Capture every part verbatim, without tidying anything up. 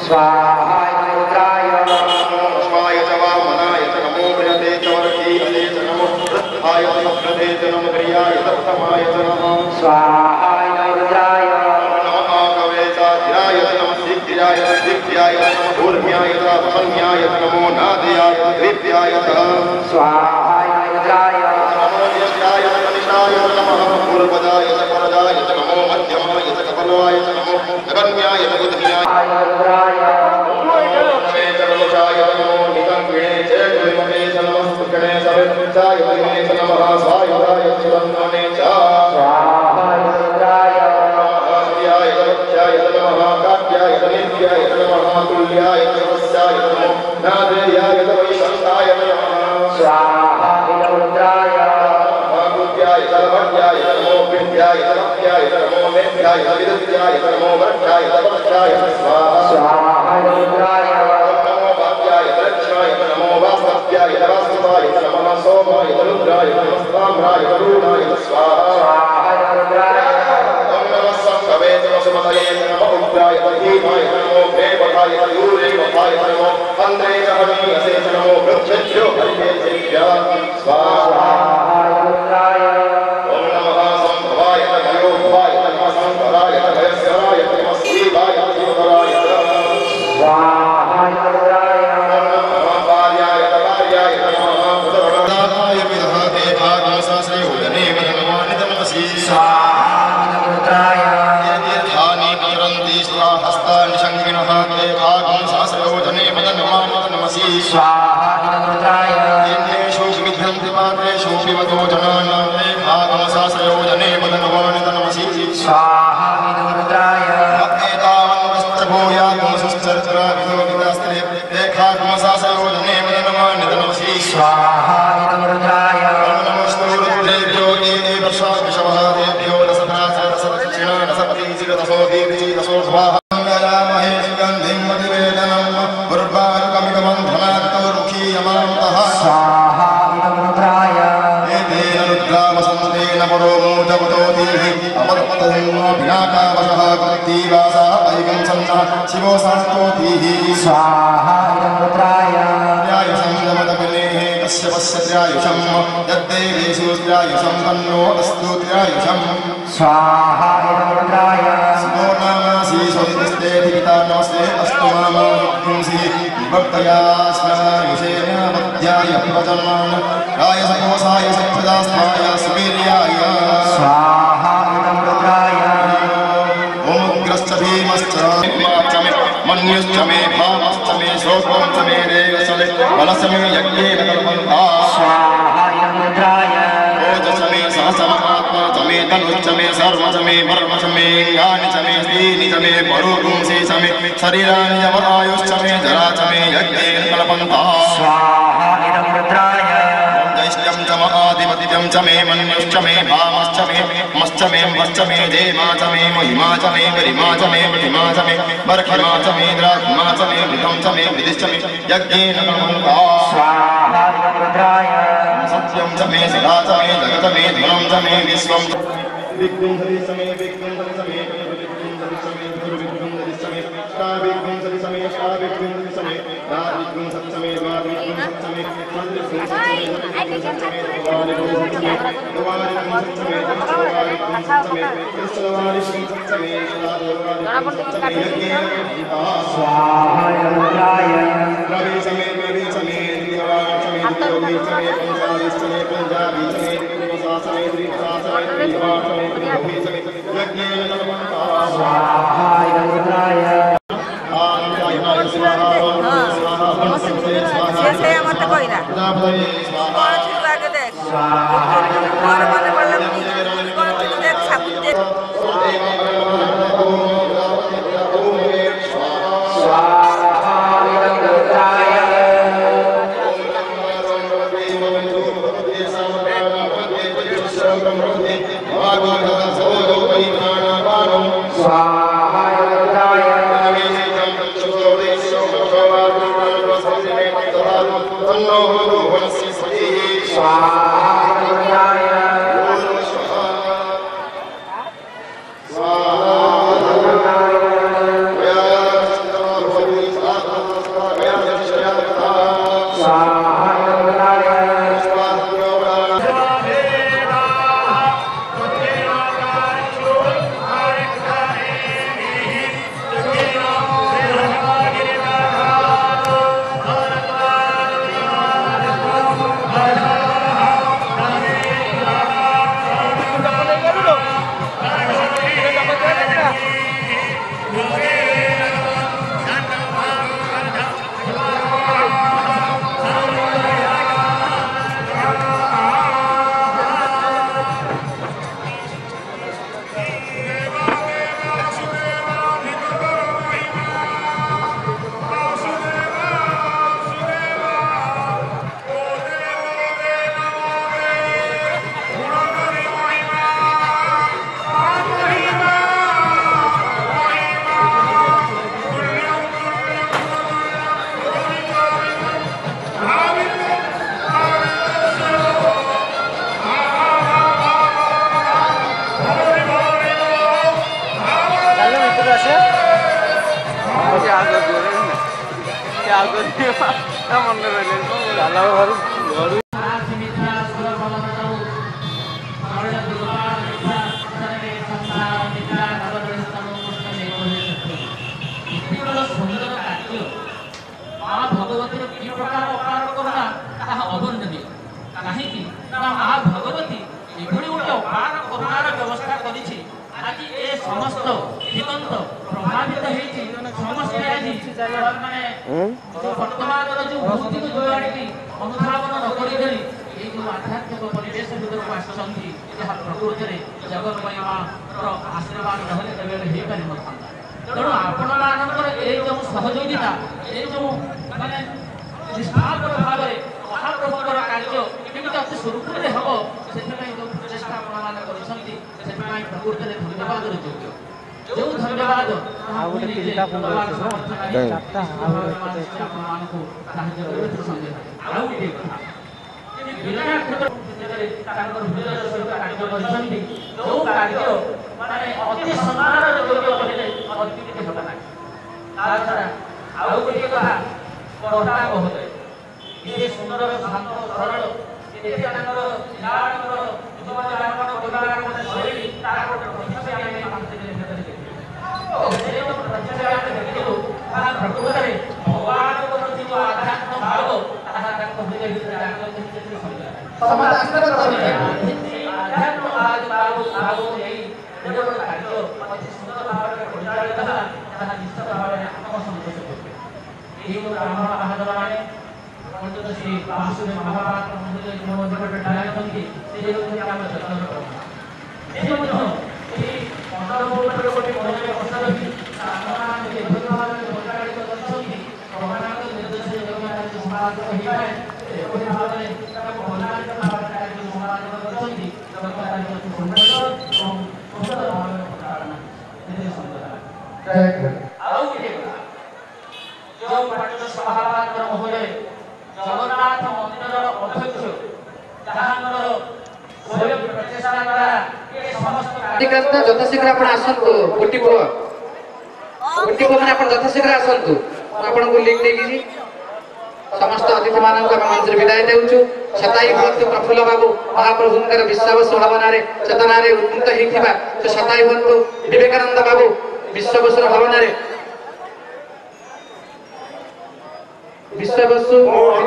स्वाहा रुद्राय स्वाय च वामनाय च नमो बृहते च वर्गीयते च नमो वृद्धाय च प्रदे च नमो क्रियाय च प्रथमाय च नमः स्वाहा रुद्राय नमः कवेशाध्याय च नमः सिद्ध्याय च दिव्याय च नमः ऊर्म्याय च वसन्याय च नमो नादयाय च दिव्याय च स्वाहा रुद्राय नमो ज्येष्ठाय च कनिष्ठाय च नमः पूर्वजाय च परजाय च नमो मध्यमाय च कपालाय च नमो जगन्याय च बुद्ध्याय रुद्राय स्वाहा भगवती कि प्रकार अपार करुणा ताहा अवर्णनीय कहीं माँ भगवती एभली गोटे अपार करुणार व्यवस्था करिछि आज ए समस्त दिगंत प्रभावित होइछि समस्त आज माने वर्तमान जो भौतिक जोड़ाटी अनुधावन न करी देली ए जो आध्यात्मिक परिवेश भीतर आसछन्ति जहा प्रकृति जगन्मय माँ आशीर्वाद रहले केबे हे पारि नथांता तेणु आपण मानकर ए जो सहयोगिता ए जो माने निष्पादन भाव में महाप्रभुकर कार्य केमिति अति सुरुखुरे हम से जो प्रचेषा आपण मैंने प्रकृति धन्यवाद योग्य जो धन्यवाद जो कार्य माने अति सम्मान योग्य कहले अति होता ना ताछड़ा आउ गोटे कहा कथा कहोते ये सुंदर शांत सरल एते तांकर लाडकर जीवन यापन परिवार मन शैली तार गोटे प्रतिष्ठा आमे मानते भीतर देखियो से जो प्रतिष्ठा आमे देखियो ताहा प्रकृति भगवान को प्रति जो आध्यात्म भाव ताहा तांको हृदय भीतर जागृत होते समाज आशीर्वाद करते आध्यात्म आज भाव भाव यही जो कार्य अति सुंदर भाव में परिचालित है ताहा निश्चित भाव में आत्मसंतोष करते ये जो ब्राह्मण महाजन माने पंडित श्री वासुदेव महाभारत मंदिर जो मध्यपट डाले थंती से जो काम जतन करो से मध्य ए पंद्रह ऊपर कोटी महिले प्रसाद भी सामान के भगवान के परिचालित करछन्ती भगवान के निर्देश जगन्नाथ समाज को ही है ओहि भाव में भगवान के महाभारत के समाज को करछन्ती जगन्नाथ के सुंदर और सुंदर भाव में प्रचारना ये सुंदर आउ के जो पंडित महाभारत महोदय जगन्नाथ मंदिर अध्यक्ष जहांगर स्वयं प्रचेषा द्वारा ये समस्त अधिकृत यथाशीघ्र आपण आसंतु कोटी पुआ कोटी पुआ माने आपण यथाशीघ्र आसंतु आपण को लिंक देगी समस्त अतिथि मानक हम मंत्र विदाय देउछु सताई भक्त प्रफुल्ल बाबू महाप्रभुंकर विश्वास भावना रे चेतना रे उन्नत हेथिबा तो सताई भक्त विवेकानंद बाबू विश्वास भावना रे विश्ववस्तु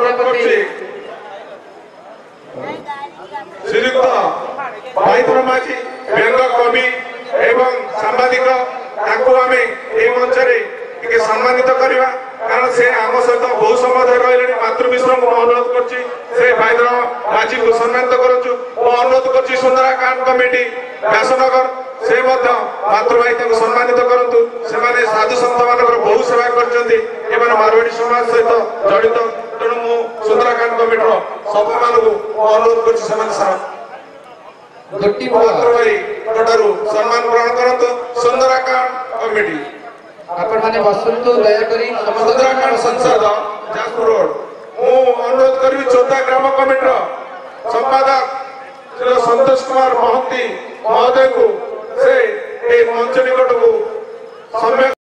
श्रीयुक्त भाईधर माझी व्यंग कवि एवं सांबादिक आमे ए मंच रे सम्मानित करवा कारण से आम सहित बहुत समय धर रही मातृमिश्र को अनुरोध कर भाईधर माझी को सम्मानित करुचु अनुरोध कर सुंदराकांड कमिटी व्यासनगर से मातृभाई सम्मानित करंतु से साधु संत मान बहुत सेवा कर मारवाड़ी समाज सहित जड़ित तेणु मु सुंदराकांड कमिटर सब मान अनुरोध कर मातृभाई सम्मान ग्रहण करंतु सुंदराकांड कमिटी आपण माने बसंतु दया करी सुंदराकांड संसद जाजपुर रोड मु अनुरोध करी चौथा ग्राम कमिटर संपादक श्री संतोष कुमार महंती महोदय को से ए मंच निकट को